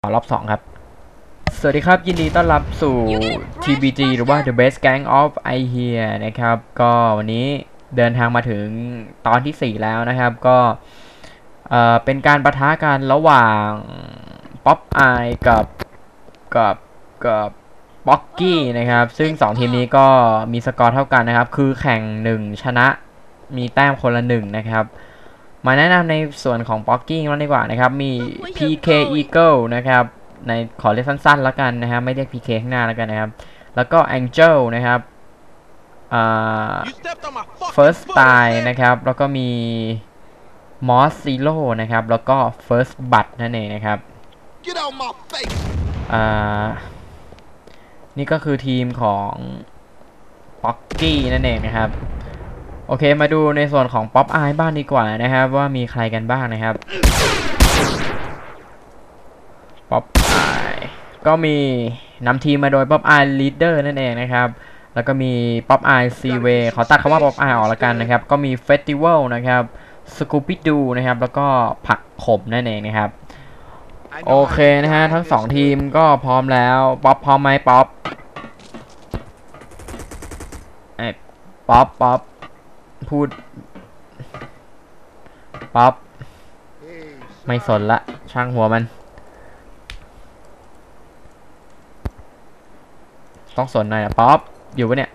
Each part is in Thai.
อรอบ2ครับสวัสดีครับยินดีต้อนรับสู่ TBG หรือว่า The Best Gang of I Here นะครับก็วันนี้เดินทางมาถึงตอนที่4แล้วนะครับก็เป็นการปะทะกันระหว่างป๊อปอายกับบ็อกกี้นะครับซึ่ง2ทีมนี้ก็มีสกอร์เท่ากันนะครับคือแข่ง1ชนะมีแต้มคนละ1นะครับมาแนะนำในส่วนของ Blocking แล้วดีกว่านะครับมี PK Eagle นะครับในขอเรียกสั้นๆแล้วกันนะครับไม่เรียก PK ข้างหน้าแล้วกันนะครับแล้วก็ Angel นะครับFirst Style นะครับแล้วก็มี Moss Zero นะครับแล้วก็ First Blood นั่นเองนะครับนี่ก็คือทีมของ Blocking นั่นเองนะครับโอเคมาดูในส่วนของ Pop Eye บ้างดีกว่านะครับว่ามีใครกันบ้างนะครับ Pop Eye ก็มีนำทีมมาโดย Pop Eye Leader นั่นเองนะครับแล้วก็มี Pop Eye Seaway ขอตัดคำว่า Pop Eye ออกแล้วกันนะครับก็มี Festival นะครับ Scooby Doo นะครับแล้วก็ผักขมนั่นเองนะครับโอเคนะฮะทั้ง2ทีมก็พร้อมแล้วป๊อปพร้อมไหมป๊อปป๊อปพูดป๊อปไม่สนละช่างหัวมันต้องสนหน่อยนะป๊อปอยู่ปะเนี่ย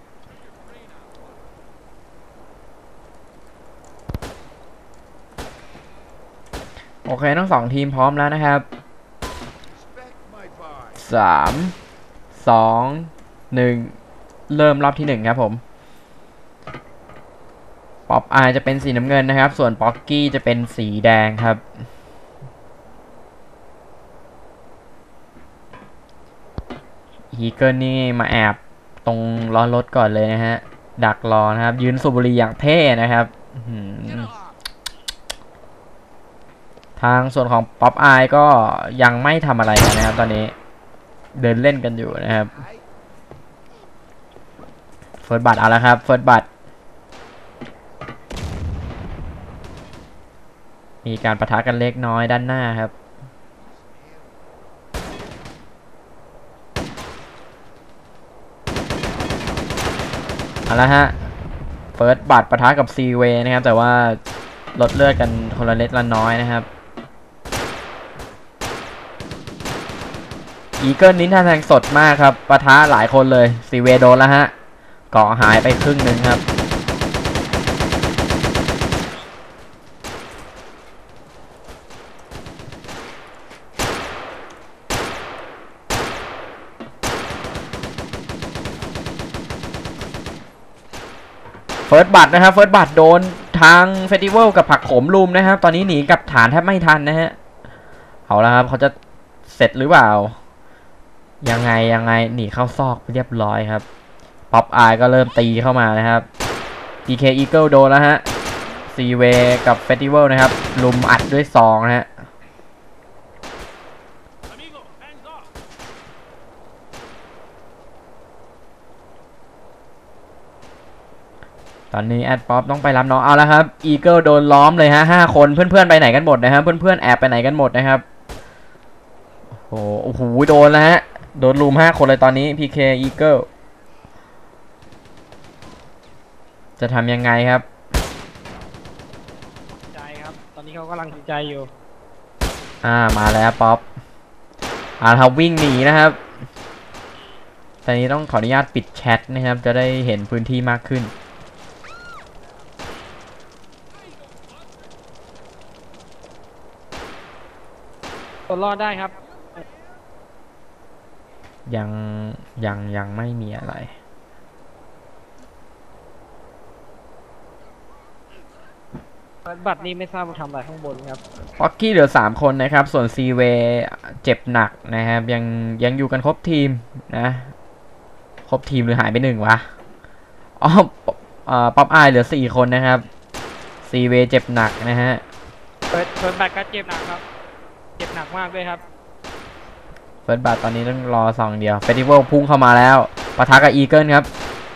โอเคทั้ง2ทีมพร้อมแล้วนะครับ3 2 1เริ่มรอบที่1ครับผมป๊อปอายจะเป็นสีน้ำเงินนะครับส่วนป๊อกกี้จะเป็นสีแดงครับฮีเกิลนี่มาแอบตรงล้อรถก่อนเลยนะฮะดักรอนะครับยืนสูบบุหรี่อย่างเท่นะครับทางส่วนของป๊อปอายก็ยังไม่ทำอะไรกันนะครับตอนนี้เดินเล่นกันอยู่นะครับเฟิร์สบัตเอาแล้วครับเฟิร์สบัตมีการปะทะกันเล็กน้อยด้านหน้าครับเอาละฮะเฟิร์สบัตปะทะกับซีเวนะครับแต่ว่าลดเลือดกันคนละเล็กละน้อยนะครับอีเกิลนี้ท่าทางสดมากครับปะทะหลายคนเลยซีเวโดนแล้วฮะเกาะหายไปครึ่งหนึ่งครับเฟิร์สบัตนะครับเฟิร์สบัตโดนทางเฟสติวัลกับผักขมลุมนะครับตอนนี้หนีกับฐานแทบไม่ทันนะฮะเอาละครับเขาจะเสร็จหรือเปล่ายังไงหนีเข้าซอกเรียบร้อยครับป๊อปอายก็เริ่มตีเข้ามานะครับ PK Eagle โดนแล้วฮะซีเวกับเฟสติวัลนะครับลุมอัดด้วย2นะฮะตอนนี้แอดป๊อปต้องไปรับน้องเอาแล้วครับอีเกิลโดนล้อมเลยฮะ5 คนเพื่อนๆไปไหนกันหมดนะครับเพื่อนๆแอบไปไหนกันหมดนะครับโอ้โหโดนแล้วฮะโดนลุม5 คนเลยตอนนี้ PK Eagle จะทำยังไงครับใจครับตอนนี้เขากำลังใจอยู่มาแล้วป๊อปครับวิ่งหนีนะครับตอนนี้ต้องขออนุญาตปิดแชทนะครับจะได้เห็นพื้นที่มากขึ้นตัวรอดได้ครับยังไม่มีอะไรบัตรนี้ไม่ทราบว่าทำอะไรข้างบนครับป๊อกกี้เหลือ3 คนนะครับส่วนซีเวเจ็บหนักนะครับยังอยู่กันครบทีมนะครบทีมหรือหายไป1วะป๊อปอายเหลือ4 คนนะครับซีเวเจ็บหนักนะฮะเฟิร์สบัตรก็เจ็บหนักครับเจ็บหนักมากด้วยครับเฟิร์สบัตตอนนี้ต้องรอ2เดียวเฟสติวัลพุ่งเข้ามาแล้วปะทะกับอีเกิลครับ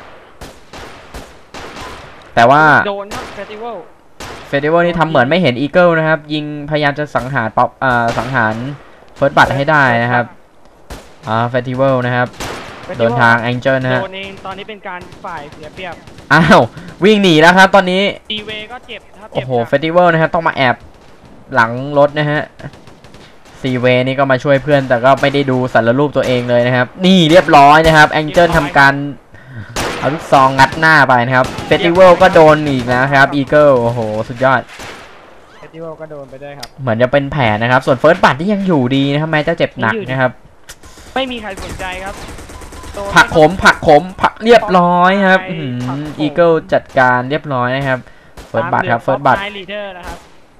แต่ว่าโดนครับเฟสติวัลนี่ทำเหมือนไม่เห็นอีเกิลนะครับยิงพยายามจะสังหารป๊อปสังหารเฟิร์สบัตให้ได้นะครับเฟสติวัลนะครับโดนทางแองเจิลนะฮะโดนเองตอนนี้เป็นการฝ่ายเสียเปรียบอ้าววิ่งหนีแล้วครับตอนนี้ตีเวก็เจ็บครับโอ้โหเจ็บเฟสติวัลนะครับต้องมาแอบหลังรถนะฮะซีเวนี่ก็มาช่วยเพื่อนแต่ก็ไม่ได้ดูสารรูปตัวเองเลยนะครับนี่เรียบร้อยนะครับแองเจิลทำการเอาลูกซองงัดหน้าไปนะครับเฟสติวัลก็โดนอีกนะครับอีเกิลโอ้โหสุดยอดเฟสติวัลก็โดนไปด้วยครับเหมือนจะเป็นแผนนะครับส่วนเฟิร์สบัตที่ยังอยู่ดีนะครับแม้จะเจ็บหนักนะครับไม่มีใครสนใจครับโดนผักผักเรียบร้อยครับผักขมอีเกิลจัดการเรียบร้อยนะครับเฟิร์สบัตครับเฟิร์สบัตไอลีดเดอร์นะครับ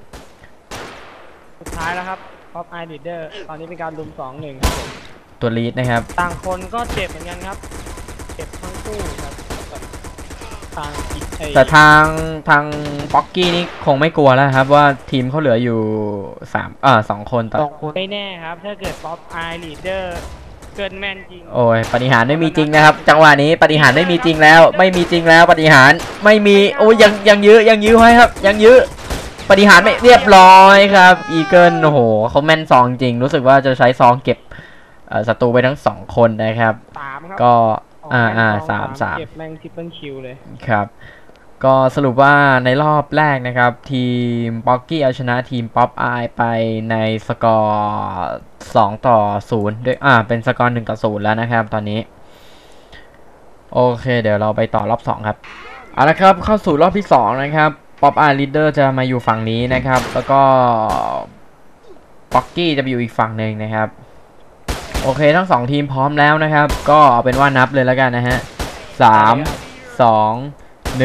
สุดท้ายแล้วครับท็อปไอลีดเดอร์ตอนนี้เป็นการลุม 2-1 ครับผมตัวลีดนะครับต่างคนก็เจ็บเหมือนกันครับเจ็บทั้งคู่ครับกับทางอีกแต่ทางป๊อกกี้นี่คงไม่กลัวแล้วครับว่าทีมเขาเหลืออยู่2 คนต่อไม่แน่ครับถ้าเกิดท็อปไอลีดเดอร์เกินแม่นจริงโอ้ยปฏิหารย์ไม่มีจริงนะครับจังหวะนี้ปฏิหารย์ไม่มีจริงแล้วไม่มีจริงแล้วปฏิหารย์ไม่มีโอ้ยยังยื้อไว้ครับยังยื้อปฏิหารย์ไม่เรียบร้อยครับอีเกิลโอ้โหเขาแม่นซองจริงรู้สึกว่าจะใช้ซองเก็บศัตรูไปทั้ง2 คนนะครับ 3 ครับก็สาม 3 เก็บแม่งทริปเปิลคิวเลยครับก็สรุปว่าในรอบแรกนะครับทีมป๊อกกี้เอาชนะทีมป๊อปอายไปในสกอร์2-0ด้วยเป็นสกอร์1-0แล้วนะครับตอนนี้โอเคเดี๋ยวเราไปต่อรอบ2ครับเอาละครับเข้าสู่รอบที่2นะครับป๊อปอายลีดเดอร์จะมาอยู่ฝั่งนี้นะครับแล้วก็ป๊อกกี้จะไปอยู่อีกฝั่งหนึ่งนะครับโอเคทั้ง2ทีมพร้อมแล้วนะครับก็เอาเป็นว่านับเลยแล้วกันนะฮะ3 2 1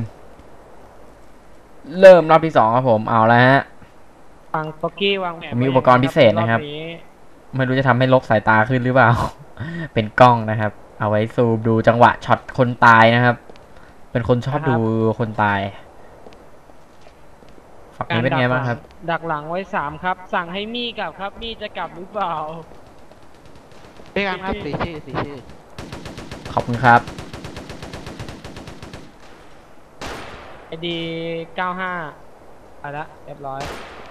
เริ่มรอบที่2ครับผมเอาแล้วฮะฟังป๊อกกี้วางแผนมีอุปกรณ์พิเศษนะครับ ไม่รู้จะทำให้ลกสายตาขึ้นหรือเปล่า เป็นกล้องนะครับ เอาไว้ซูมดูจังหวะช็อตคนตายนะครับ เป็นคนชอบดูคนตายฝั่งนี้เป็นไงบ้างครับดักหลังไว้3ครับสั่งให้มี่กลับครับมี่จะกลับหรือเปล่าด้วยกันครับ4 ชื่อขอบคุณครับไอดี95ไปละเรียบร้อย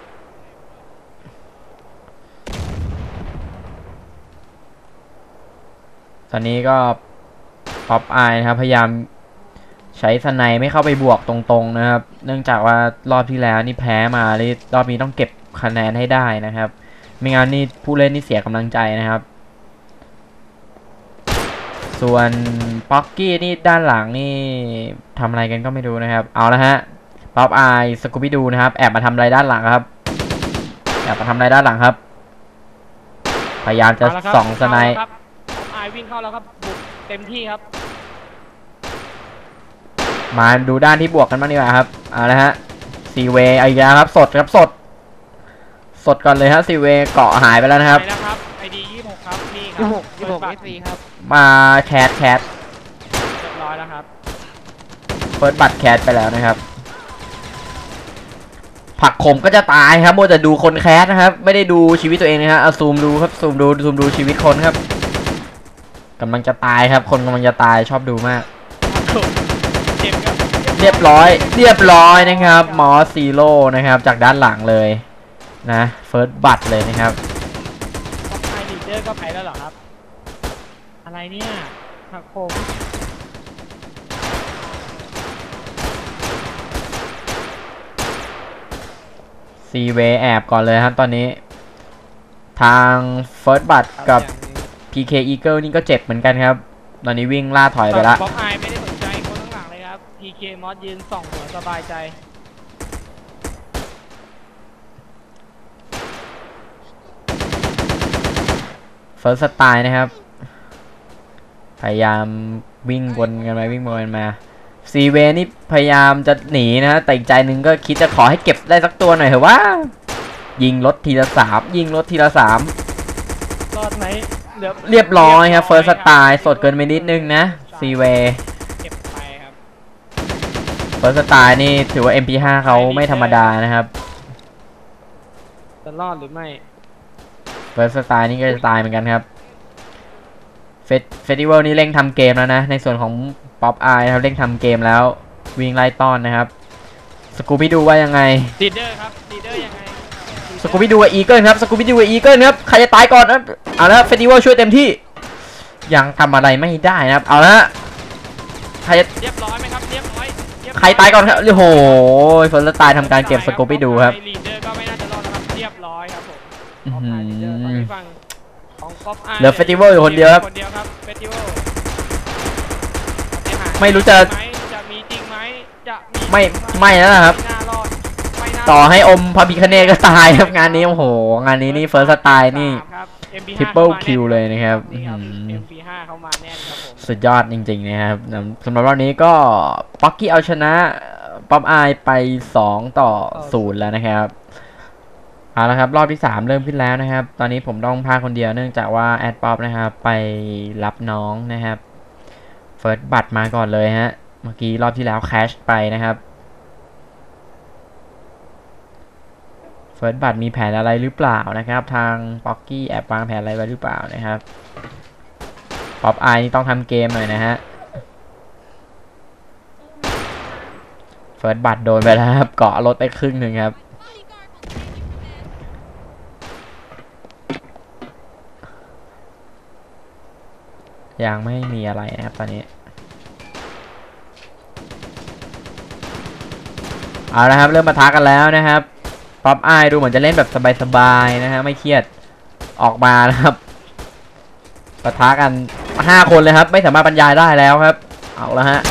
ตอนนี้ก็ป๊อปอายนะครับพยายามใช้สไนไม่เข้าไปบวกตรงๆนะครับเนื่องจากว่ารอบที่แล้วนี่แพ้มารอบนี้ต้องเก็บคะแนนให้ได้นะครับไม่งั้นนี่ผู้เล่นนี่เสียกำลังใจนะครับส่วนป๊อกกี้นี่ด้านหลังนี่ทำอะไรกันก็ไม่รู้นะครับเอาละฮะป๊อปอายสกูบี้ดูนะครับแอบมาทำอะไรด้านหลังครับแอบมาทำอะไรด้านหลังครับพยายามจะส่องสไนอายวิ่งเข้าแล้วครับบุกเต็มที่ครับมาดูด้านที่บวกกันบ้างดีกว่าครับเอาละฮะซีเวย์อีกแล้วครับสดก่อนเลยฮะซีเวย์เกาะหายไปแล้วนะครับไอดี26ครับนี่ครับ 26 SC ครับมาแคทเรียบร้อยแล้วครับเฟิร์สบัตรแคทไปแล้วนะครับผักขมก็จะตายครับโมจะดูคนแคทนะครับไม่ได้ดูชีวิตตัวเองนะฮะเอาซูมดูครับซูมดูชีวิตคนครับกำลังจะตายครับคนกำลังจะตายชอบดูมากเรียบร้อยนะครับมอสซีโร่นะครับจากด้านหลังเลยนะเฟิร์สบัตเลยนะครับไอลีดเดอร์ก็ไปแล้วเหรอครับอะไรเนี่ยผักผมซีเวแอบก่อนเลยครับตอนนี้ทางเฟิร์สบัตกับ PK Eagle นี่ก็เจ็บเหมือนกันครับตอนนี้วิ่งล่าถอยไปละป๊อปอายไม่ได้สนใจคนข้างหลังเลยครับ PK มอสยืนส่องหัวสบายใจเฟิร์สสไตล์นะครับพยายามวิ่งวนกันไปวิ่งวนกันมาซีเวนี่พยายามจะหนีนะแต่อีกใจหนึ่งก็คิดจะขอให้เก็บได้สักตัวหน่อยเถอะว่ายิงรถทีละ3รอดไหมเรียบร้อยครับเฟิร์สสไตล์สดเกินไปนิดนึงนะซีเวเก็บไปครับเฟิร์สสไตล์นี่ถือว่า MP5 เขาไม่ธรรมดานะครับจะรอดหรือไม่เฟิร์สสไตล์นี่ก็จะตายเหมือนกันครับเฟสติวัลนี่เร่งทำเกมแล้วนะในส่วนของป๊อปอายครับเร่งทำเกมแล้ววิ่งไล่ต้อนนะครับสกูบี้ดูว่ายังไงลีดเดอร์ครับลีดเดอร์ยังไงสกูบี้ดูกับอีเกิลครับสกูบี้ดูกับอีเกิลครับใครจะตายก่อนนะเอาละเฟสติวัลช่วยเต็มที่ยังทำอะไรไม่ได้นะครับเอาละใครจะเรียบร้อยไหมครับเรียบร้อยใครตายก่อนครับโอ้โหเฟิร์สตายทำการเก็บสกูบี้ดูครับลีดเดอร์ก็ไม่น่าจะรอดนะครับเรียบร้อยครับผมอื้อหือลีดเดอร์ตอนนี้ฝั่งของป๊อปไอเหลือเฟสติวัลอยู่คนเดียวครับคนเดียวครับเฟสติวัลไม่รู้จะจะมีจริงไหมจะมีไม่แล้วนะครับไม่น่ารอดไม่น่ารอดต่อให้อมพระพิคเนตก็ตายครับงานนี้โอ้โหงานนี้นี่เฟิร์สตายนี่ครับ MP5 triple kill เลยนะครับนี่ครับอื้อหือ MP5 เข้ามาแน่นครับผมสุดยอดจริงๆนะครับสำหรับรอบนี้ก็ป๊อกกี้เอาชนะป๊อปอายไป2-0แล้วนะครับเอาละครับรอบที่3เริ่มขึ้นแล้วนะครับตอนนี้ผมต้องพาคนเดียวเนื่องจากว่าแอดป๊อปนะครับไปรับน้องนะครับเฟิร์สบัตรมาก่อนเลยฮะเมื่อกี้รอบที่แล้วแคชไปนะครับเฟิร์สบัตรมีแผนอะไรหรือเปล่านะครับทางป๊อกกี้แอบวางแผนอะไรไว้หรือเปล่านะครับป๊อปอายนี่ต้องทำเกมหน่อยนะฮะเฟิร์สบัตรโดนไปแล้วครับเกาะรถไปครึ่งหนึ่งครับยังไม่มีอะไรนะครับตอนนี้เอาละครับเริ่มมาท้ากันแล้วนะครับป๊อปอายดูเหมือนจะเล่นแบบสบายๆนะฮะไม่เครียดออกมานะครับปะทะกัน5 คนเลยครับไม่สามารถบรรยายได้แล้วครับเอาละฮะ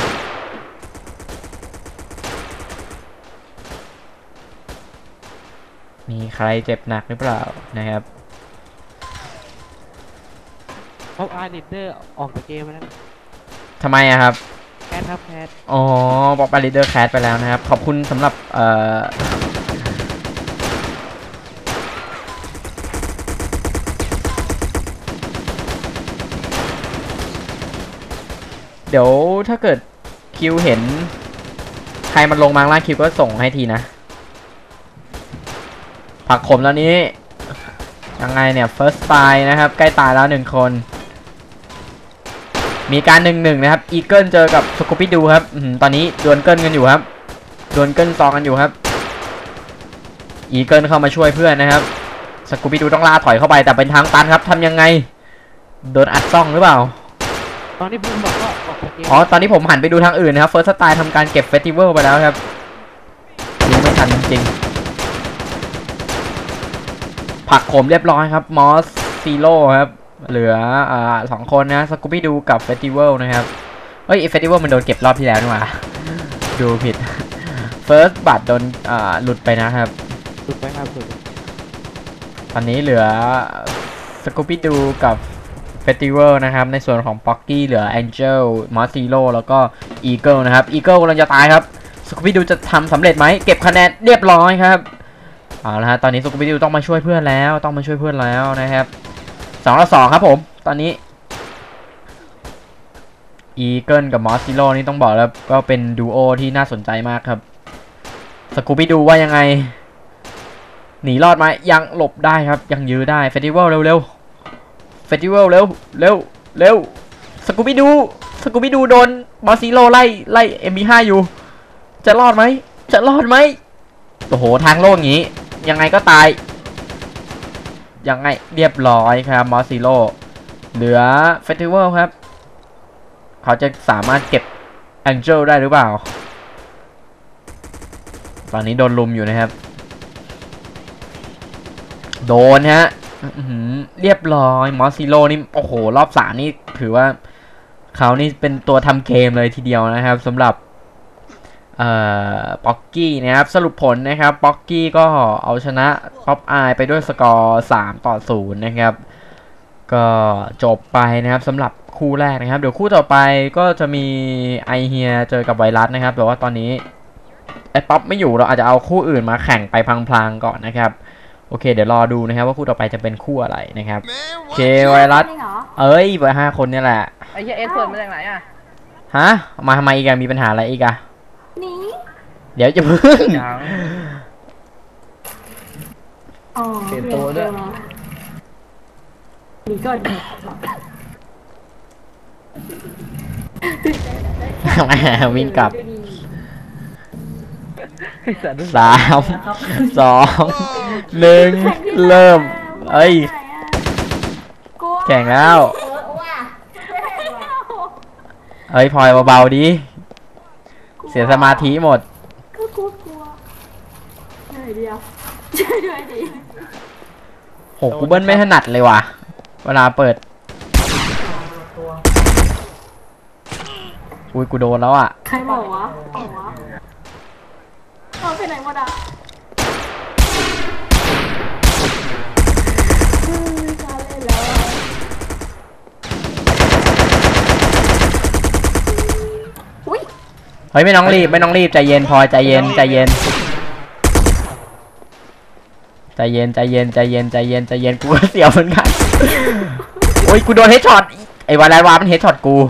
มีใครเจ็บหนักหรือเปล่านะครับป๊อปไอลีดเดอร์ออกจากเกมไปแล้วทำไมอะครับแคทครับแคทอ๋อบอกไปลีดเดอร์แคสไปแล้วนะครับขอบคุณสำหรับเดี๋ยวถ้าเกิดคิวเห็นใครมันลงมาล่างคิวก็ส่งให้ทีนะผักขมแล้วนี้ยังไงเนี่ย first try นะครับใกล้ตายแล้ว1 คนมีการ1-1นะครับอีเกิลเจอกับสกูปี้ดูครับตอนนี้ดวลเกิลกันอยู่ครับดวลเกิลซองกันอยู่ครับอีเกิลเข้ามาช่วยเพื่อนนะครับสกูปี้ดูต้องล่าถอยเข้าไปแต่เป็นทางตันครับทำยังไงโดนอัดซ่องหรือเปล่าตอนนี้บูมบอกว่าออกจากเกมอ๋อตอนนี้ผมหันไปดูทางอื่นนะครับเฟิร์สสไตล์ทำการเก็บเฟสติวัลไปแล้วครับยิงไม่ทันจริงๆผักขมเรียบร้อยครับมอสซีโร่ครับเหลือ2 คนนะสกูปี้ดูกับเฟสติวัลนะครับเฮ้ยเฟสติวัลมันโดนเก็บรอบที่แล้วนี่หว่าดูผิดเฟิร์สบัตรโดนหลุดไปนะครับสุดไปครับสุดตอนนี้เหลือสกูปี้ดูกับเฟสติวัลนะครับในส่วนของป๊อกกี้เหลือแองเจลมอสซีโร่แล้วก็อีเกิลนะครับอีเกิลกำลังจะตายครับสกูปี้ดูจะทำสำเร็จไหมเก็บคะแนนเรียบร้อยครับเอาละฮะตอนนี้สกูปี้ดูต้องมาช่วยเพื่อนแล้วนะครับ2-2ครับผมตอนนี้อีเกิลกับมอสซิโร่นี่ต้องบอกแล้วก็เป็นดูโอที่น่าสนใจมากครับสกูปี้ดูว่ายังไงหนีรอดไหมยังหลบได้ครับยังยื้อได้เฟสติวัลเร็วเฟสติวัลเร็วสกูบี้ดูโดนมอสซิโร่ไล่ MP5 อยู่จะรอดไหมโอ้โหทางโล่งอย่างนี้ยังไงก็ตายยังไงเรียบร้อยครับมอสซิโร่เหลือเฟสติวัลครับเขาจะสามารถเก็บแองเจลได้หรือเปล่าตอนนี้โดนลุมอยู่นะครับโดนฮะเรียบร้อยมอสซิโร่นี่โอ้โหรอบ3นี่ถือว่าเขานี่เป็นตัวทำเกมเลยทีเดียวนะครับสำหรับป๊อกกี้นะครับสรุปผลนะครับป๊อกกี้ก็เอาชนะป๊อปอายไปด้วยสกอร์3-0นะครับก็จบไปนะครับสำหรับคู่แรกนะครับเดี๋ยวคู่ต่อไปก็จะมีไอเฮียเจอกับไวรัสนะครับแต่ว่าตอนนี้ไอป๊อปไม่อยู่เราอาจจะเอาคู่อื่นมาแข่งไปพลางๆก่อนนะครับโอเคเดี๋ยวรอดูนะครับว่าคู่ต่อไปจะเป็นคู่อะไรนะครับโอเคไวรัสเอ้ยเบอร์5 คนนี่แหละไอ้เหี้ยเอสเปิดมาจากไหนอ่ะฮะมาทำไมอีกอะมีปัญหาอะไรอีกอะนี่เดี๋ยวจะพึ่งยังอ๋อเปลี่ยนตัวด้วยนี่ก่อนวิ่งกลับสามสองหนึ่งเริ่มเอ้ยแข่งแล้วเอ้ยพลอยเบาๆดิเสียสมาธิหมดก็กลัวเหนื่อยเดียวช่วยด้วยดิโหกูเบิ้ลไม่ถนัดเลยว่ะเวลาเปิดอุ้ยกูโดนแล้วอ่ะใครบอกวะเอาไปไหนหมดอ่ะไม่กล้าเล่นแล้วอุ้ยเฮ้ยไม่ต้องรีบไม่ต้องรีบใจเย็นพลอยใจเย็นใจเย็นใจเย็นใจเย็นใจเย็นใจเย็นใจเย็นกูก็เสียวเหมือนกันโอ้ยกูโดนเฮดช็อตไอ้วาไลวามันเฮดช็อตกู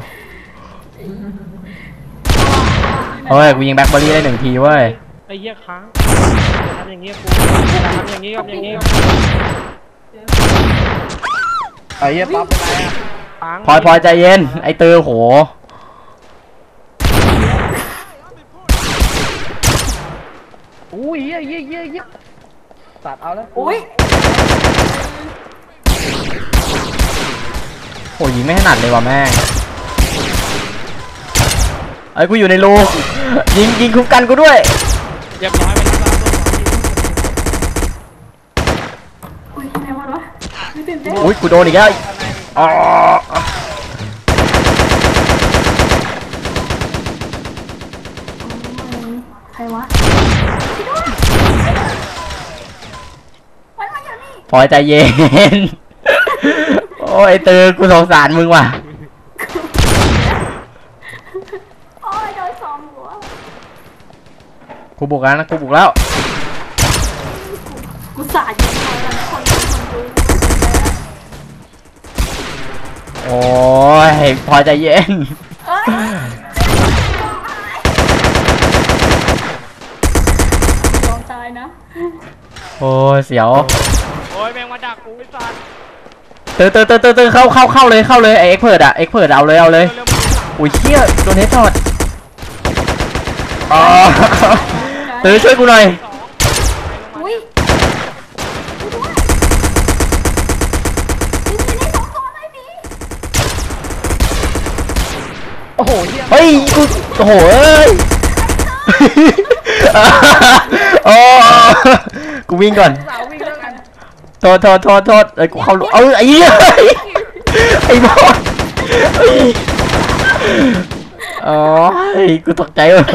เฮ้ยกูยิงแบ็คเบอร์รี่ได้1 ทีเว้ยไอ้เหี้ยค้างทำอย่างเงี้ยกูทำอย่างงี้กับอย่างงี้ไอ้เหี้ยป๊อปเป็นไรอ่ะค้างพลอยใจเย็นไอ้เตอร์โหอุ้ยเหี้ยตัดเอาแล้วอุ้ยโหยิงไม่ถนัดเลยว่ะแม่งไอ้ยกูอยู่ในรูยิงคุ้มกันกูด้วยเรียบร้อยไปแล้วอุ้ยไหนหมดวะไม่ตื่นเต้นอุ้ยกูโดนอีกแล้วอ๋อใครวะมันมาอยู่นี่พลอยใจเย็น โอ้ยเตอร์กูสงสารมึงว่ะโอ้ยโดนสองหัวกูบุกแล้วนะกูบุกแล้วกูสาดยิงไปแล้วคนดูโอ้ยพลอยใจเย็นเอ้ยยอมตายนะโอ้ยเสียวโอ้ยแมงมาดักกูไอ้สัตว์เตอร์เข้าเลยไอเอ็กเพิร์ดอะเอ็กเพิร์ดเอาเลยเร็วๆมึงอุ้ยเชี่ยโดนเฮดช็อตอ๋อเตอร์ช่วยกูหน่อยอุ้ยช่วยด้วยนี่สองตัวเลยนี่โอ้โหเหี้ยเฮ้ยกูโอ้โหเอ้ย โอ้กูวิ่งก่อนสาววิ่งแล้วกันโทษไอ้ยกูเข้ารูเอาไอ้เหี้ยไอ้บอสเฮ้ยอ๋อเฮ้ยกูตกใจเลย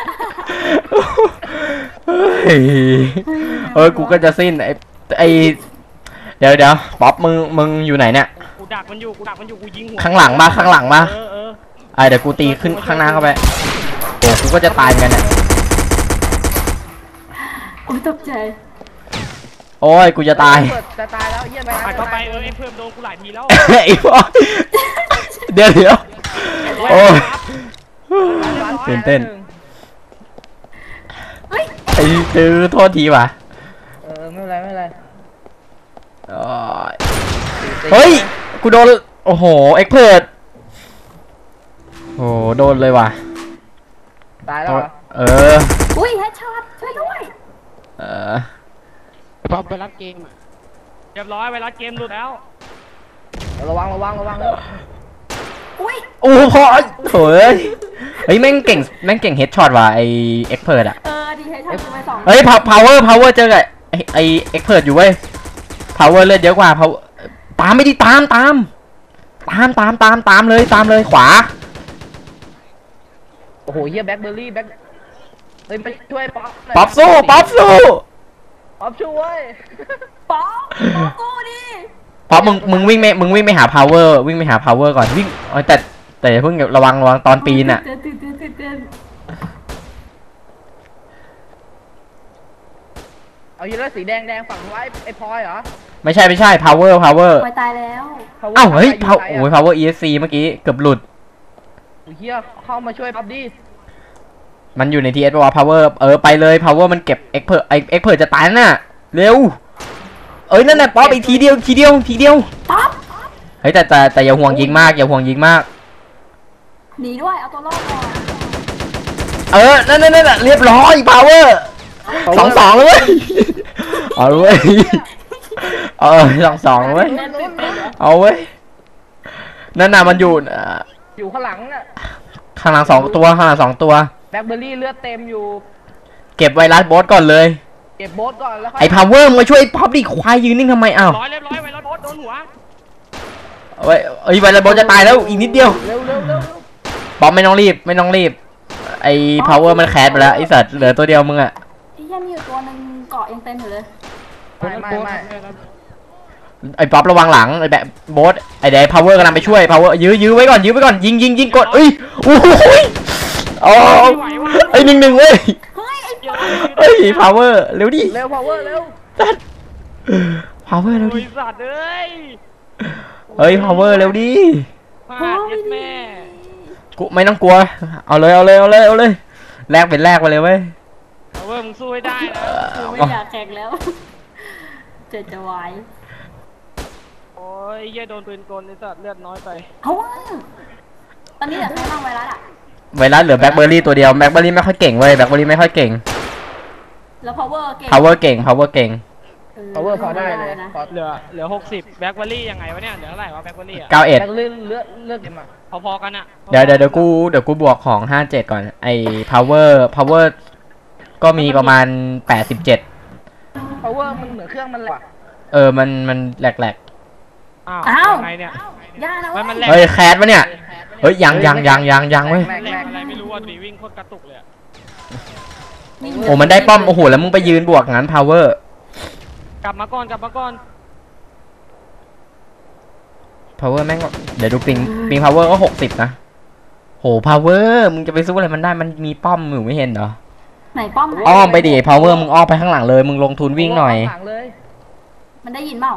เฮ้ยกูก็จะสิ้นไอ้เดี๋ยวป๊อปมึงอยู่ไหนเนี่ยกูดักมันอยู่กูยิงหัวข้างหลังมาเออเดี๋ยวกูตีขึ้นข้างหน้าเข้าไปโอ้กูก็จะตายเหมือนกันเนี่ยโอ้ยตกใจโอ้ยกูจะตายเปิดจะตายแล้วเหี้ยไปไปเข้าไปไอ้เพิ่มโดนกูหลายทีแล้วไอ้บอสเดี๋ยวโอ้ยตื่นเต้นเฮ้ยไอ้ตื้อโทษทีว่ะไม่เป็นไรโอ้ยเฮ้ยกูโดนโอ้โหเอ็กเพิร์ดโอ้โดนเลยว่ะตายแล้วเหรอเอออุ้ยแฮชช็อตช่วยด้วยเออพอไปรับเกมอะเรียบร้อยไวรัสเกมหลุดแล้วระวังเลยอุ้ยโอ้พอโถ่เฮ้ยแม่งเก่งเฮดช็อตว่ะไอเอ็กเพิร์ดอะดีแฮชช็อตไปสองเฮ้ยพาวเวอร์เจอกับไอเอ็กเพิร์ดอยู่เว้ยพาวเวอร์เลือดเยอะกว่าตามไม่ดีตามเลยขวาโอ้โหเหี้ยแบ็คเบอร์รี่แบ็คเฮ้ยไปช่วยป๊อปหน่อยป๊อปสู้ป๊อปช่วยป๊อกกูดิป๊อปมึงวิ่งไม่หา power วิ่งไปหา power ก่อนวิ่งแต่อย่าเพิ่งระวังตอนปีนอ่ะตื่นเอายีราฟสีแดงฝั่งไว้ไอ้พลอยเหรอไม่ใช่ power ไปตายแล้วเอ้าเฮ้ยโอ้ย power ESC เมื่อกี้เกือบหลุดเฮียเข้ามาช่วยป๊อปดิมันอยู่ใน TS ป่าว power ไปเลย power มันเก็บ expert จะตายน่ะเร็วนั่นน่ะป๊อปอีกทีเดียวป๊อปเฮ้ยแต่อย่าห่วงยิงมากหนีด้วยเอาตัวรอดก่อนนั่นน่ะเรียบร้อย power 2-2เลยเว้ยเอาเว้ย2-2เลยเว้ยเล่นติดเลยเหรอเอาเว้ยนั่นน่ะมันอยู่อยู่ข้างหลังน่ะข้างหลัง2 ตัวข้างหลัง2 ตัวแบล็คเบอร์รี่เลือดเต็มอยู่เก็บไวรัสบอสก่อนเลยเก็บโบสก่อนแล้วค่อยไอ้พาวเวอร์มึงมาช่วยพับดิควายยืนนิ่งทำไมอ้าวร้อยเรียบร้อยไวรัสบอสโดนหัวเอ้ยไวรัสบอสจะตายแล้วอีกนิดเดียวเร็วเร็วเร็วป๊อปไม่ต้องรีบไอ้พาวเวอร์มันแคสไปแล้วไอ้สัตว์เหลือตัวเดียวมึงอะไอ้เหี้ยมีอยู่ตัวหนึ่งเกาะยังเต็มอยู่เลยไม่ไอ้ป๊อประวังหลังไอ้แบบโบสไอ้เดย์พาวเวอร์กำลังไปช่วยพาวเวอร์ยื้อไว้ก่อนยิงกดเอ้ยโอ้ยอ๋อไอ้1-1เว้ยเฮ้ยไอ้เดี๋ยวเฮ้ยพาวเวอร์เร็วดิเร็วพาวเวอร์เร็วพาวเวอร์เร็วโอ้ดิยสัตว์เอ้ยเฮ้ยพาวเวอร์เร็วดิพลาดเย็ดแม่กูไม่ต้องกลัวเอาเลยแลกเป็นแลกไปเลยเว้ยเอาเว้ยมึงสู้ให้ได้นะกูไม่อยากแข่งแล้ว จะวายโอ้ยเหี้ยโดนปืนกลไอ้สัตว์เลือดน้อยไปเอาวะตอนนี้เหลือใครบ้างไวรัสอ่ะไวรัสเหลือแบล็คเบอร์รี่ตัวเดียวแบล็คเบอร์รี่ไม่ค่อยเก่งเว้ยแบล็คเบอร์รี่ไม่ค่อยเก่งแล้ว power เก่งพาวเวอร์เก่งพาวเวอร์พอได้เลยนะพอเหลือ60แบ็คเบอร์รี่ยังไงวะเนี่ยเหลือเท่าไหร่วะแบ็คเบอร์รี่อะ 91 แบล็คเลือดเลือดเต็มอ่ะพอๆกันอะเดี๋ยวกูบวกของ57ก่อนไอ้ power ก็มีประมาณ87 พาวเวอร์มันเหมือนเครื่องมันแหละมันแหลกอ้าวยังไงเนี่ยย่านะเว้มันยแหลกเฮ้ยแคสปะเนี่ยเฮ้ยยังเว้ยแหลกอะไรไม่รู้อ่ะดิวิ่งโคตรกระตุกเลยอะโอ้มันได้ป้อมโอ้โหแล้วมึงไปยืนบวกงั้น power กลับมาก่อน power แม่งเดี๋ยวดูปิง power ก็60นะโห power มึงจะไปสู้อะไรมันได้มันมีป้อมอยู่ไม่เห็นเหรอไหนป้อมไหนอ้อมไปดิ power มึงอ้อมไปข้างหลังเลยมึงลงทุนวิ่งหน่อยข้างหลังเลยมันได้ยินเปล่า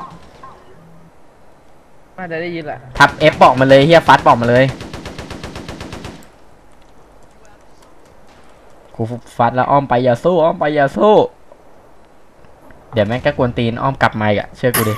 น่าจะได้ยินแหละทับ F บอกมาเลยเฮียฟัดบอกมาเลยกูฟัดแล้วอ้อมไปอย่าสู้เดี๋ยวแม่งก็กวนตีนอ้อมกลับมาอีกอะเชื่อกูดิ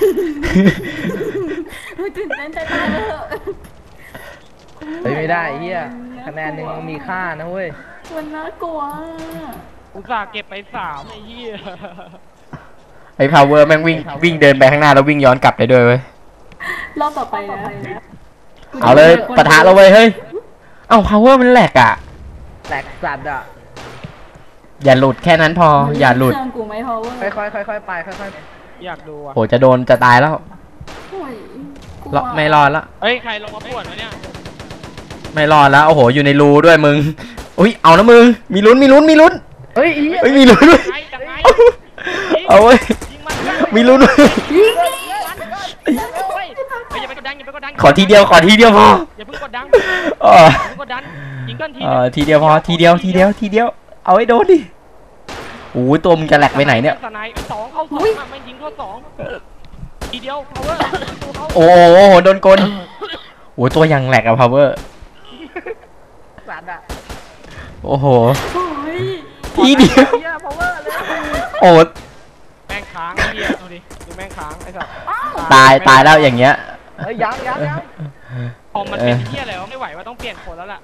ตื่นเต้นใจตายเลยเฮ้ยไม่ได้เฮียคะแนนหนึ่งมันมีค่านะเว้ยมันน่ากลัวอุตส่าห์เก็บไป3ไอ้เหี้ยไอ้ power แม่งวิ่งเดินไปข้างหน้าแล้ววิ่งย้อนกลับได้ด้วยเว้ยรอบต่อไปนะเอาเลยปะทะเราเว้ยเฮ้ยเอ้า power มันแหลกอะแตกสัตว์อ่ะอย่าหลุดแค่นั้นพออย่าหลุดเครื่องกูไหม power ค่อยๆไปค่อยอยากดูอ่ะโหจะตายแล้วโอ้ยกลัวไม่รอดแล้วเฮ้ยใครลงมาปวดวะเนี่ยไม่รอดแล้วโอ้โหอยู่ในรูด้วยมึงอุ้ยเอานะมึงมีลุ้นๆเฮ้ยอีเฮ้ยมีลุ้นด้วยไอ้จังไงเอาเว้ยยิงมันมีลุ้นด้วยยิงเฮ้ยอย่าไปกดดันอย่าไปกดดันขอทีเดียวพออย่าเพิ่งกดดันเอออย่าเพิ่งกดดันยิงกันทีทีเดียวพอทีเดียวเอาให้โดนดิโอ้ยตัวมึงจะแหลกไปไหนเนี่ยสไนป์2เข้า2อ่ะไม่ยิงเข้า2ทีเดียว power ตัวเขาโอ้โหโดนกลโอ้ยตัวยังแหลกอะ power สัตว์อ่ะโอ้โหโอ้ยทีเดียวเฮียพาวเวอร์เลยโอ้แม่งค้างไอ้เหี้ยดูดิดูแม่งค้างไอ้สัสตายแล้วอย่างเงี้ยเฮ้ยยังพอมันเป็นเหี้ยอะไรวะไม่ไหวว่าต้องเปลี่ยนคนแล้วล่ะ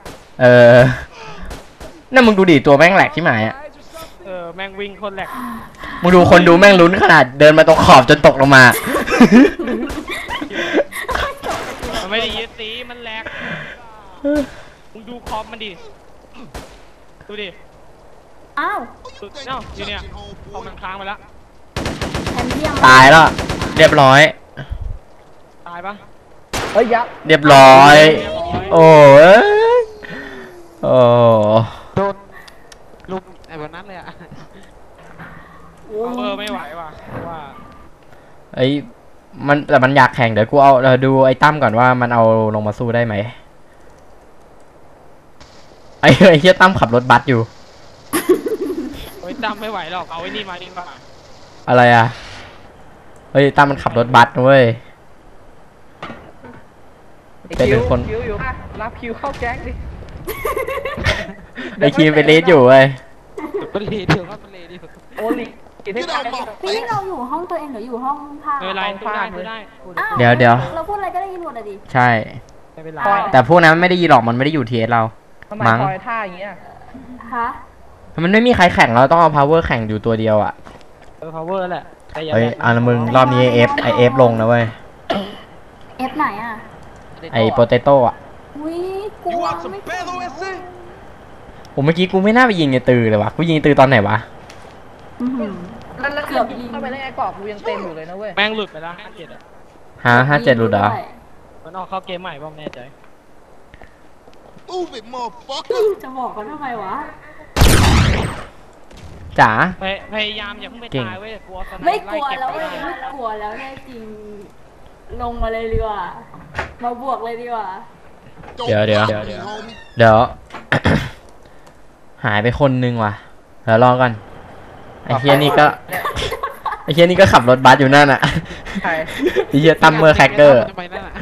นั่นมึงดูดิตัวแม่งแหลกที่หมายอะแม่งวิ่งคนแหลกมึงดูคนดูแม่งลุ้นขนาดเดินมาตรงขอบจนตกลงมามันไม่ได้ยึดสีมันแหลกมึงดูคอมมันดิดูดิอ้าวดูเนาะอยู่เนี่ยคอมมันค้างไปแล้วแผ่นเทียมตายแล้วเรียบร้อยตายปะเฮ้ยยักษ์เรียบร้อย โอ้ยโอ้โดนลุมไอ้วันนั้นเลยอ่ะ power ไม่ไหวว่ะว่าไอ้แต่มันอยากแข่งเดี๋ยวกูเราดูไอ้ตั้มก่อนว่ามันเอาลงมาสู้ได้ไหมไอ้เฮียตั้มขับรถบัสอยู่เฮ้ยจำไม่ไหวหรอกเอาไอ้นี่มาดีกว่าอะไรอ่ะเฮ้ยตั้มมันขับรถบัสนะเว้ย เป็นคนคิวอยู่รับคิวเข้าแก๊งดิไอ้คีมเป็นเลสอยู่เว้ยมันเลเดียวก็มันเลเดียวโอลิกินให้ได้พี่เราอยู่ห้องตัวเองหรืออยู่ห้องผ้าไม่เป็นไรสู้ได้สู้ได้อ้าวเดี๋ยวเราพูดอะไรก็ได้ยินหมดอะดิใช่ไม่เป็นไรแต่พวกนั้นไม่ได้ยินหรอกมันไม่ได้อยู่ทีเอสเราทำไมมั้งคอยท่าอย่างเงี้ยฮะมันไม่มีใครแข่งเราต้องเอา power แข่งอยู่ตัวเดียวอ่ะ power แหละแต่อย่าเฮ้ยแบกอ่ะมึงรอบนี้ไอเอฟลงนะเว้ยเอฟไหนอ่ะไอโปเตโต้อ่ะอุ้ยกลัวไม่กลัวผมเมื่อกี้กูไม่น่าไปยิงไอตือเลยวะกูยิงไอ้ตือตอนไหนวะอื้อหือแล้วเกือบยิงเข้าไปได้ไงกรอบกูยังเต็มอยู่เลยนะเว้ยแม่งหลุดไปแล้ว57อ่ะ 57หลุดเหรอมันออกเข้าเกมใหม่ป่ะไม่แน่ใจ Move it, motherfucker. จะบอกเขาทำไมวะจ๋าพยายามอย่าเพิ่งไปเก่งตายเว้ยกลัวสไนไม่ป์กลัวไเบแล้วเว้ยด้ไม่กลัวแล้วแน่จริง ลงมาเลยดีกว่า มาบวกเลยดีกว่า Don't Yeah, yeah. block me, homie. เดี๋ยว หายไปคนนึงว่ะเดี๋ยวรอก่อนไอเฮียนี่ก็ไอเฮียนี่ก็ขับรถบัสอยู่นั่นอ่ะใครไอเฮียตั้มเมอร์แคคเกอร์ทำไมนั่นอะ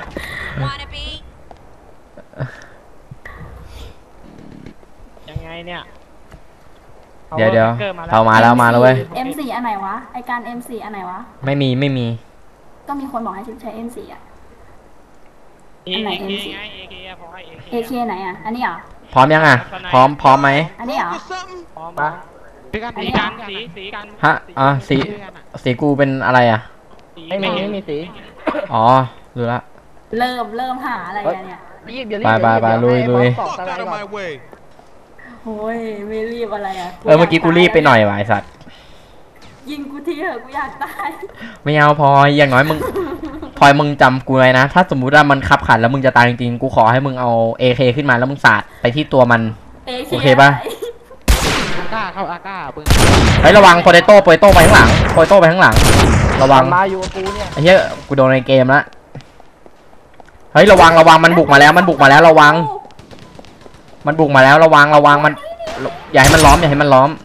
ยังไงเนี่ยเดี๋ยว Power Hacker เรามาแล้วเว้ย M4 อันไหนวะ ไอการ M4 อันไหนวะไม่มีก็มีคนบอกให้ใช้ M4 อ่ะเออันไหนเค MC ไง AK อะพอให้ AK AK ไหนอ่ะ อันนี้เหรอพร้อมยังอ่ะ พร้อมไหมอันนี้เหรอ For something? พร้อมมาพี่กันสีพี่กักัน นสีกันฮะสีพี่กันอะสีกูเป็นอะไรอ่ะสีไม่มีไม่มีสีอ๋อดูละเริ่มหาอะไรกันเนี่ยรีบอย่ารีบไปเดี๋วลุยให้บอสตอก Fuck สไล out ด์ of ก่อน my way. โอ้ยไม่รีบอะไรอ่ะเมื่อกี้กูรีบไปหน่อยวะไอ้สัตว์ยิงกูทีเถอะกูอยากตายไม่เอาพลอยอย่างน้อยมึง พลอยมึงจำกูไว้นะ ถ้าสมมุติว่ามันขับขันแล้วมึงจะตายจริงๆ กูขอให้มึงเอา AK ขึ้นมาแล้วมึงสาดไปที่ตัวมัน โอเคปะอาก้าเข้าอาก้าเบิ้งเฮ้ยระวังโปเตโต้ไปข้างหลังโปเตโต้ไปข้างหลัง ระวังมาอยู่กับกูเนี่ยไอ้เหี้ยกูโดนในเกมละเฮ้ยระวังมันบุกมาแล้วระวัง มันบุกมาแล้วระวังมันอย่าให้มันล้อมอย่าให้มันล้อม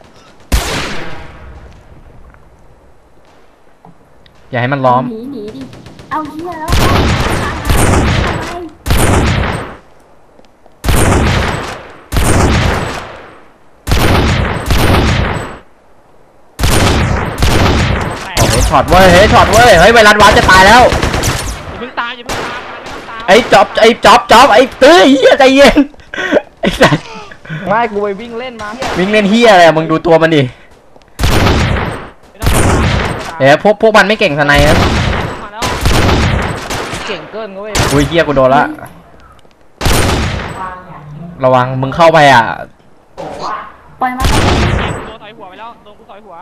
อย่าให้มันล้อมหนีดิ เอาเฮียแล้วทำไมโอ้ยช็อตเว้ยเฮ้ยไวรัสวาร์ปจะตายแล้วอย่าเพิ่งตายไม่ต้องตายไอ้จ๊อบไอ้เต้ยเฮียใจเย็นไอ้สัสไม่กูไปวิ่งเล่นมาเนี่ยวิ่งเล่นเฮียอะไรอะมึงดูตัวมันดิไม่ต้องตายเดี๋ยวพวกมันไม่เก่งสไนนะมาแล้วเก่งเกินก็เว้ยอุ้ยเฮียกูโดนละระวังมึงเข้าไปอ่ะปล่อยมันโดนถอยหัวไปแล้วโดนกูถอยหัว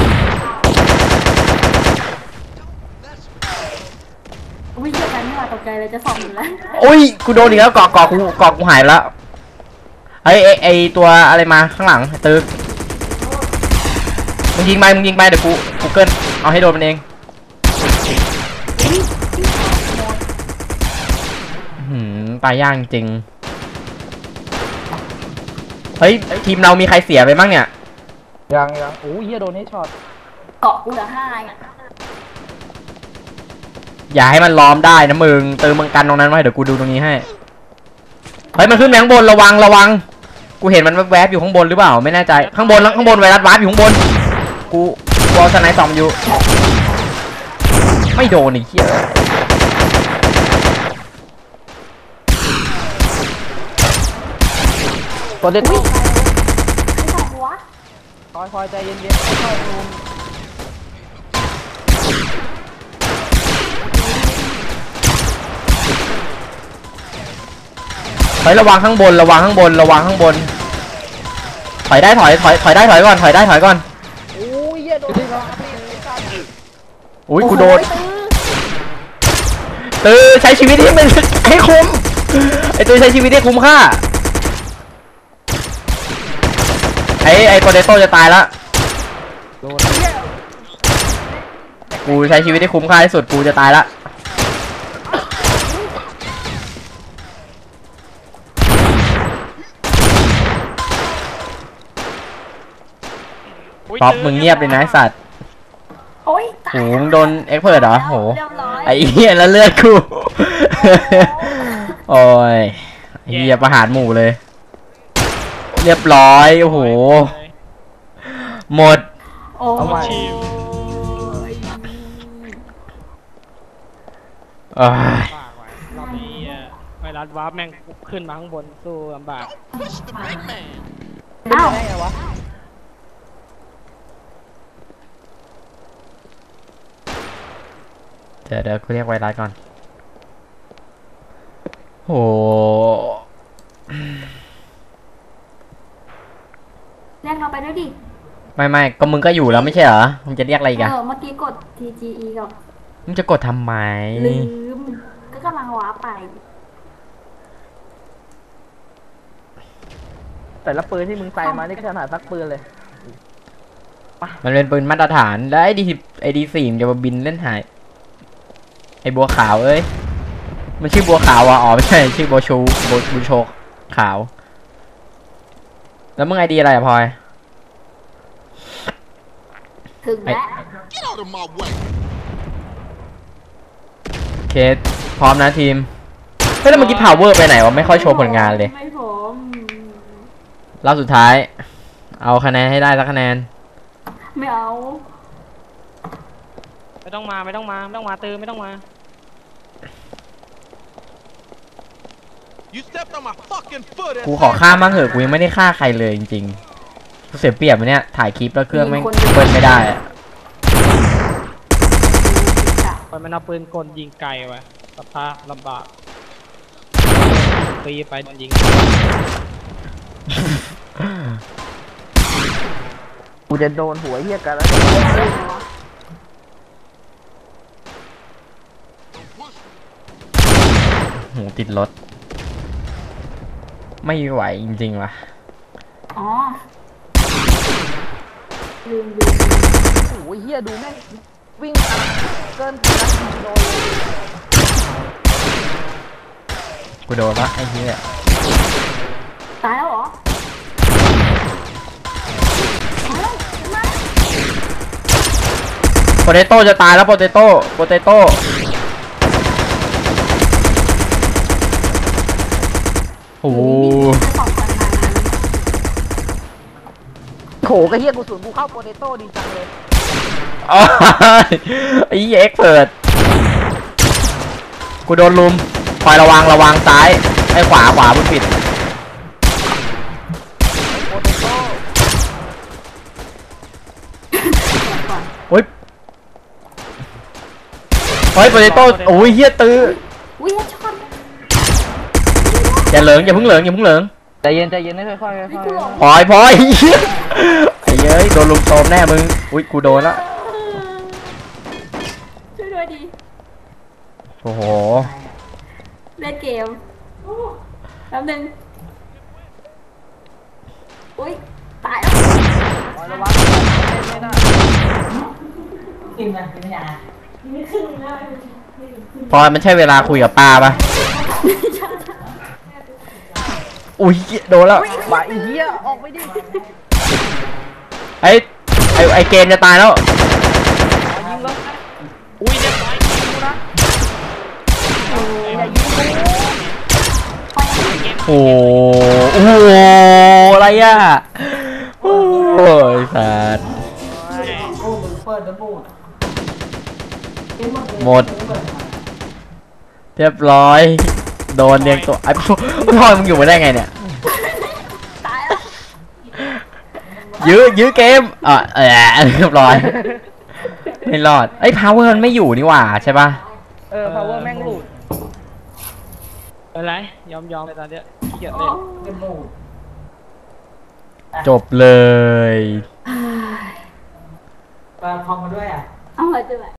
อุ้ยเจอกันไม่ว่าตกใจเลยจะส่องอยู่แล้วอุ้ยกูโดนอีกแล้วเกาะกูหายไปแล้วไอตัวอะไรมาข้างหลังตึกมึงยิงไปเดี๋ยวกูเกิลเอาให้โดนมันเองตายย่างจริงเฮ้ยทีมเรามีใครเสียไปบ้างเนี่ยยังโอ้ยเฮียโดนให้ช็อตเกาะกูเหลือ5อ่ะอย่าให้มันล้อมได้นะมึงมึงกันตรงนั้นไว้เดี๋ยวกูดูตรงนี้ให้เฮ้ยมันขึ้นไปข้างบนระวังกูเห็นมันแวบๆอยู่ข้างบนหรือเปล่าไม่แน่ใจข้างบนไวรัสวาร์ปอยู่ข้างบนกูเอาสไนด์ส่องอยู่ไม่โดนไอ้เหี้ยโปเตโต้ไม่ใส่หัวคอยใจเย็นๆค่อยๆลงเฮ้ยระวังข้างบนถอยได้ถอยก่อนโอ้ยเฮียโดนที่เราพี่อุ้ยกูโดนใช้ชีวิตให้คุ้มไอใช้ชีวิตให้คุ้มค่าไอโปเตโต้จะตายแล้วกูใช้ชีวิตให้คุ้มค่าที่สุดกูจะตายละท็อปมึงเงียบเลยนะไอสัตว์โอ้ยตายโหมึงโดนเอ็กเพิร์ดเหรอโหเรียบร้อยไอ้เหี้ยแล้วเลือดกูโอ้ยไอ้เหี้ยประหารหมู่เลย เรียบร้อยโอ้โหหมดโอ้เอาใหม่ยเอ้ยปากไว้รอบนี้ไวรัสวาร์ปแม่งขึ้นมาข้างบนสู้ลำบาก Push the big man. เป็นอ้าวได้ไงวะเดี๋ยวกูเรียกไวรัสก่อนโหเรียกเราไปด้วยดิไม่ก็มึงก็อยู่แล้วไม่ใช่เหรอมึงจะเรียกอะไรอีกันเมื่อกี้กด TGE กับมึงจะกดทำไมลืม ก็กำลังว้าไปแต่ละปืนที่มึงใส่มานี่ขนาดสักปืนเลยมันเป็นปืนมาตรฐานแล้วไอดี4มันจะมาบินเล่นหายไอบัวขาวเอ้ยมันชื่อบัวขาวอ่ะอ๋อไม่ใช่ชื่อบัวชูบัวโชกขาวแล้วมึงไอดีอะไรอะพลอยถึงแล้ว Get out of my way. เคสพร้อมนะทีมเฮ้ยแล้วเมื่อกี้พาวเวอร์ไปไหนวะไม่ค่อยโชว์ผลงานเลยไม่ผมรอบสุดท้าย เอาคะแนนให้ได้สักคะแนนไม่เอาไม่ต้องมาตื้อไม่ต้องมา You stepped on my fucking foot. กูขอฆ่ามั่งเหอะกูยังไม่ได้ฆ่าใครเลยจริงๆกูเสียเปรียบมันเนี่ยถ่ายคลิปแล้วเครื่องไม่งเปิดไม่ได้อะมันเอาปืนกลยิงไกลไว้สภาพลำบากฟรีไปยิงกูจะโดนหัวเหี้ยกันแล้วโหติดรถไม่ไหวจริงๆว่ะอ๋อ ลืมโอ้ยเหี้ยดูแม่งวิ่งเกินนัดโดนเลยกูโดนละไอ้เหี้ยตายแล้วเหรอตายแล้วมาโปเตโต้จะตายแล้วโปเตโต้โอ้โหสองพันนานโขกระเหี้ยกูสูนกูเข้าโปเตโต้ดีจังเลยอ้าวไอ้เอ็กเปิดกูโดนลุมคอยระวังซ้ายไอ้ขวามึงผิดโปเตโต้โอ้ยโปเตโต้โอ้ยเฮียตื้ออุ้ยช็อตอย่าเพิ่งเหลิงใจเย็นค่อยๆค่อยนี่กูหลงพลอยเหี้ยไอ้เย้ยโดนลุมโตมแน่มึงอุ้ยกูโดนละช่วยด้วยดีโอ้โหเล่นเกมแป๊บนึงอุ้ยตายแล้วๆระวังไม่ได้พลอยมันใช่เวลาคุยกับป้าปะอุ้ยโดนแล้วบ่าไอ้เหี้ยออกไปดิไอ้เกมจะตายแล้วยิงเลยอุ้ยเรียบร้อยกูนะอย่ายิงกูโอ้โหอะไรอ่ะโอ้ยสัตว์หมดเรียบร้อยโดนเรียงตัวไอ้พวกทอยมึงอยู่มาได้ไงเนี่ยตายแล้วยื้อเกมเรียบร้อยไม่รอดไอ้พาวเวอร์มันไม่อยู่นี่หว่าใช่ปะ power แม่งหลุดอะไรยอมไปตอนเนี้ยขี้เกียจเล่นจบเลยเอาไว้ด้วย